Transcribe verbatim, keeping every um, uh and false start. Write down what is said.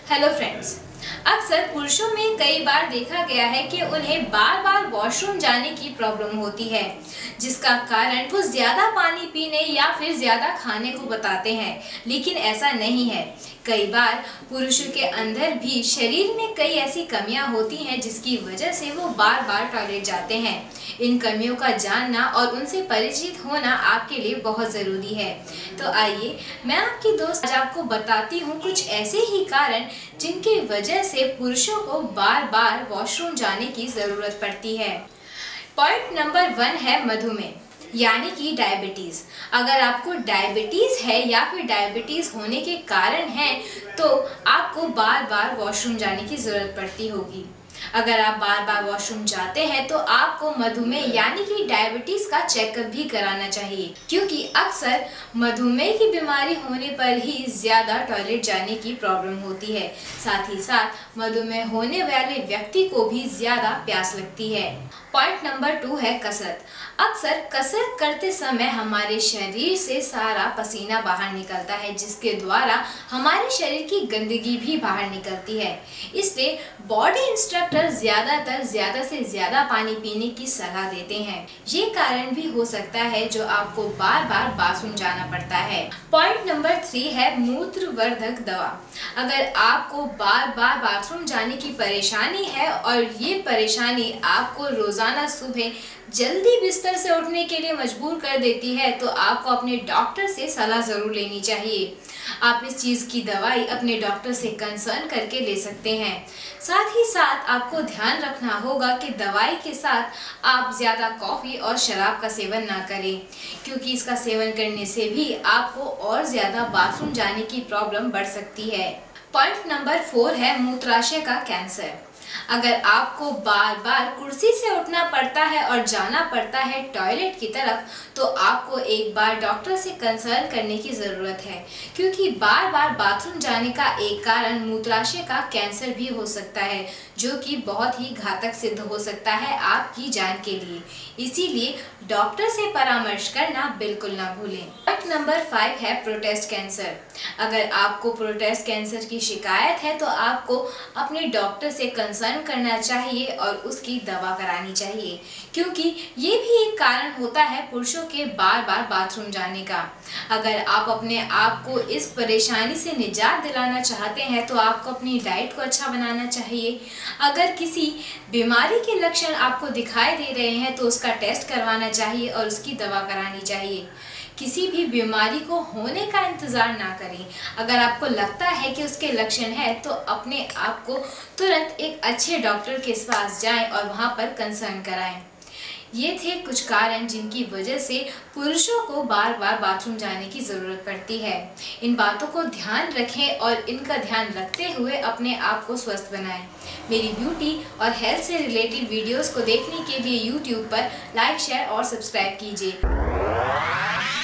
Hello friends, अक्सर पुरुषों में कई बार देखा गया है कि उन्हें बार बार वॉशरूम जाने की प्रॉब्लम होती है, जिसका कारण वो ज़्यादा पानी पीने या फिर ज़्यादा खाने को बताते हैं। लेकिन ऐसा नहीं है। कई बार पुरुषों के अंदर भी शरीर में कई ऐसी कमियां होती हैं जिसकी वजह से वो बार बार टॉयलेट जाते हैं। इन कमियों का जानना और उनसे परिचित होना आपके लिए बहुत ज़रूरी है। तो आइए मैं आपकी दोस्त आज आपको बताती हूँ कुछ ऐसे ही कारण जिनकी वजह से पुरुषों को बार बार वॉशरूम जाने की ज़रूरत पड़ती है। पॉइंट नंबर वन है मधुमेह यानी कि डायबिटीज़। अगर आपको डायबिटीज़ है या फिर डायबिटीज़ होने के कारण है तो आपको बार बार वॉशरूम जाने की ज़रूरत पड़ती होगी। अगर आप बार बार वॉशरूम जाते हैं तो आपको मधुमेह यानी कि डायबिटीज़ का चेकअप भी कराना चाहिए, क्योंकि अक्सर मधुमेह की बीमारी होने पर ही ज़्यादा टॉयलेट जाने की प्रॉब्लम होती है। साथ ही साथ मधुमेह होने वाले व्यक्ति को भी ज़्यादा प्यास लगती है। पॉइंट नंबर टू है कसरत। अक्सर कसरत करते समय हमारे शरीर से सारा पसीना बाहर निकलता है, जिसके द्वारा हमारे शरीर की गंदगी भी बाहर निकलती है। इसलिए बॉडी इंस्ट्रक्टर ज़्यादातर ज़्यादा से ज़्यादा पानी पीने की सलाह देते हैं। ये कारण भी हो सकता है जो आपको बार बार बाथरूम जाना पड़ता है। पॉइंट नंबर थ्री है मूत्रवर्धक दवा। अगर आपको बार बार बाथरूम जाने की परेशानी है और ये परेशानी आपको रोज़ाना सुबह जल्दी बिस्तर से उठने के लिए मजबूर कर देती है तो आपको अपने डॉक्टर से सलाह ज़रूर लेनी चाहिए। आप इस चीज़ की दवाई अपने डॉक्टर से कंसर्न करके ले सकते हैं। साथ ही साथ आपको ध्यान रखना होगा कि दवाई के साथ आप ज़्यादा कॉफ़ी और शराब का सेवन ना करें, क्योंकि इसका सेवन करने से भी आपको और ज़्यादा बाथरूम जाने की प्रॉब्लम बढ़ सकती है। पॉइंट नंबर फोर है मूत्राशय का कैंसर। अगर आपको बार बार कुर्सी से उठना पड़ता है और जाना पड़ता है टॉयलेट की तरफ, तो आपको एक बार डॉक्टर से कंसर्न करने की ज़रूरत है, क्योंकि बार बार बाथरूम जाने का एक कारण मूत्राशय का कैंसर भी हो सकता है, जो कि बहुत ही घातक सिद्ध हो सकता है आपकी जान के लिए। इसीलिए डॉक्टर से परामर्श करना बिल्कुल ना भूलें। पॉइंट नंबर फाइव है प्रोस्टेट कैंसर। अगर आपको प्रोस्टेट कैंसर की शिकायत है तो आपको अपने डॉक्टर से कंसर्न करना चाहिए और उसकी दवा करानी चाहिए, क्योंकि ये भी एक कारण होता है पुरुषों के बार बार बाथरूम जाने का। अगर आप अपने आप को इस परेशानी से निजात दिलाना चाहते हैं तो आपको अपनी डाइट को अच्छा बनाना चाहिए। अगर किसी बीमारी के लक्षण आपको दिखाई दे रहे हैं तो उसका टेस्ट करवाना चाहिए और उसकी दवा करानी चाहिए। किसी भी बीमारी को होने का इंतज़ार ना करें। अगर आपको लगता है कि उसके लक्षण है तो अपने आप को तुरंत एक अच्छे डॉक्टर के पास जाएं और वहां पर कंसर्न कराएं। ये थे कुछ कारण जिनकी वजह से पुरुषों को बार बार बाथरूम जाने की ज़रूरत पड़ती है। इन बातों को ध्यान रखें और इनका ध्यान रखते हुए अपने आप को स्वस्थ बनाएं। मेरी ब्यूटी और हेल्थ से रिलेटेड वीडियोस को देखने के लिए यूट्यूब पर लाइक, शेयर और सब्सक्राइब कीजिए।